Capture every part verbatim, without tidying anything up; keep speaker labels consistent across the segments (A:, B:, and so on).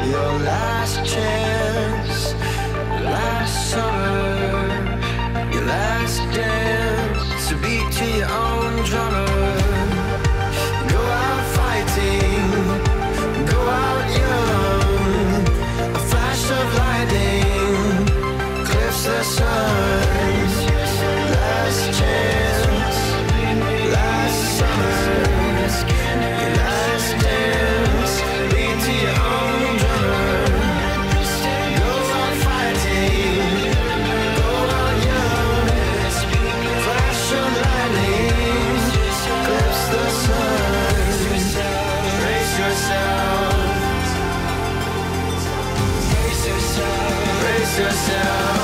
A: Your last chance, last summer, your last dance, to beat to your own drummer. Go out fighting, go out young, a flash of lightning clips the sun. Last chance, last summer, your last dance, beat to your own drummer. Go out fighting, go out young, flash of lightning clips the sun. Brace yourself, brace yourself, brace yourself.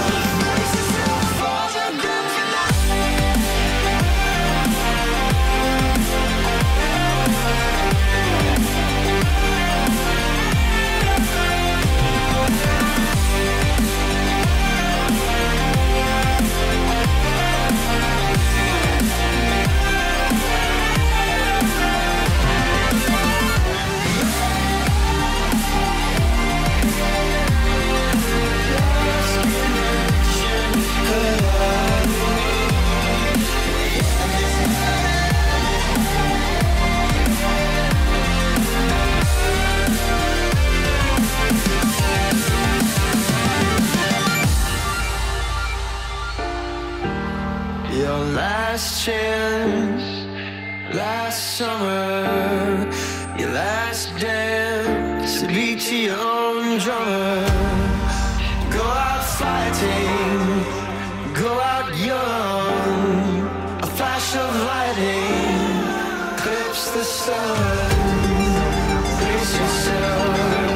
A: Your last chance, last summer, your last dance, to beat to your own drummer. Go out fighting, go out young, a flash of lightning clips the sun. Brace yourself,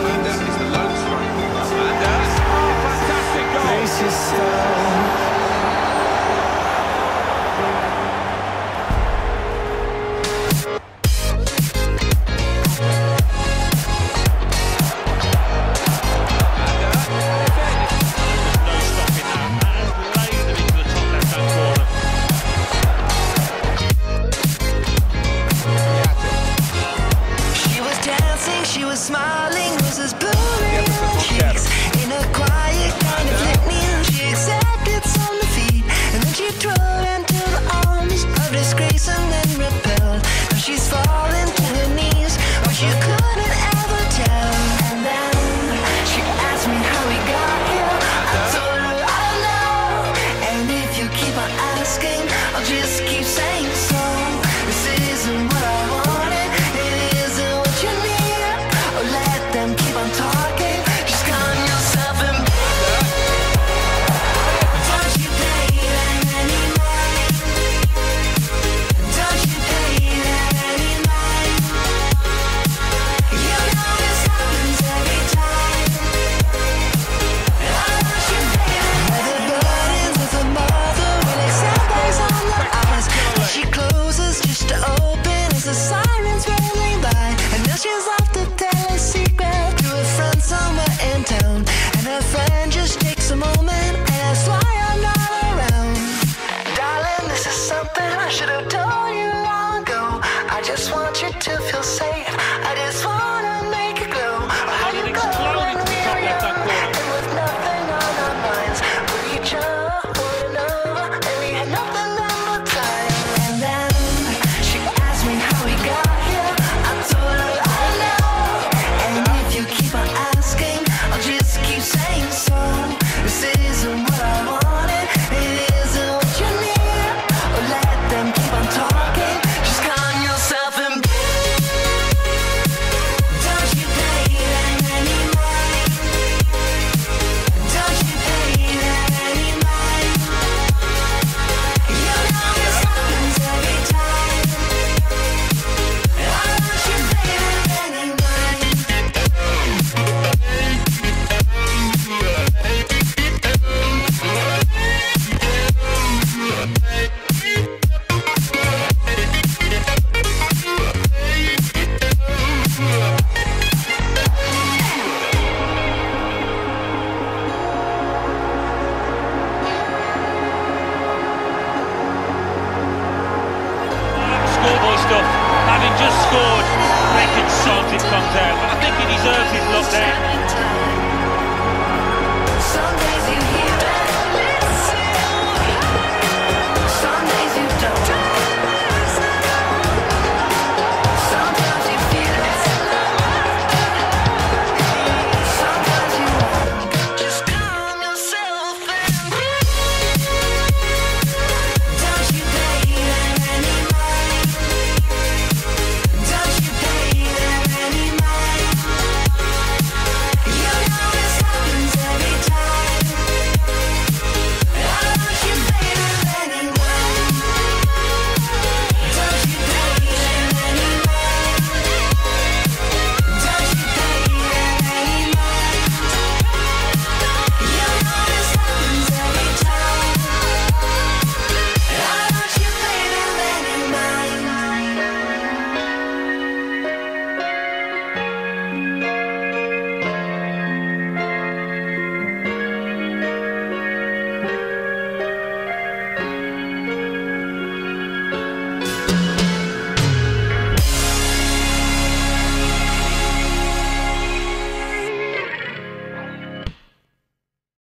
A: brace yourself.
B: Smiling, roses blooming on cheeks in a quiet kind of litany